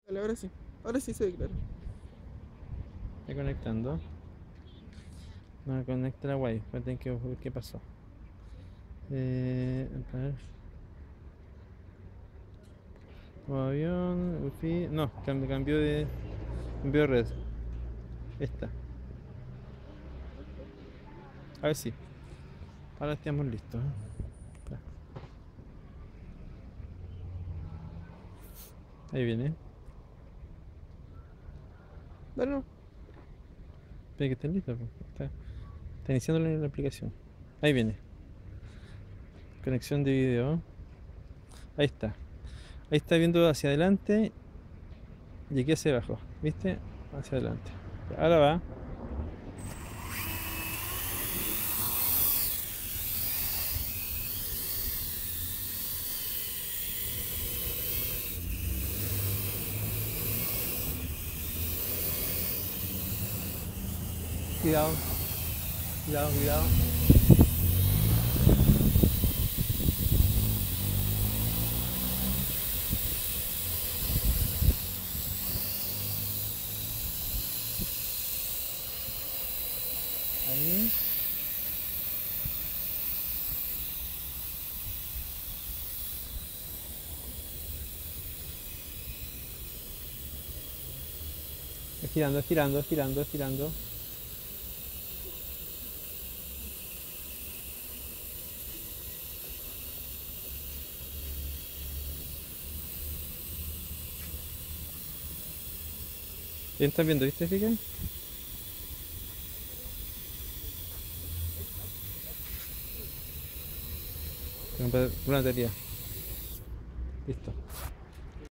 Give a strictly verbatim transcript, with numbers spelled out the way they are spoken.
Vale, ahora sí. Ahora sí se ve claro. Está conectando. No conecta la Wi-Fi. Tengo que ver qué pasó. Eh, a ver. Modo avión, Wi-Fi. No, cam- cambió de. Cambió de red. Esta. A ver si. Ahora estamos listos. ¿Eh? Ya. Ahí viene. Dale, no. Espera que esté listo. Pues. Está, está iniciando la, la aplicación. Ahí viene. Conexión de video. Ahí está. Ahí está viendo hacia adelante y aquí hacia abajo. ¿Viste? Hacia adelante. Ahora va. Cuidado, cuidado, cuidado. Ahí. Girando, girando, girando, girando. Bien, estás viendo, ¿viste, Fica? Una batería. Listo.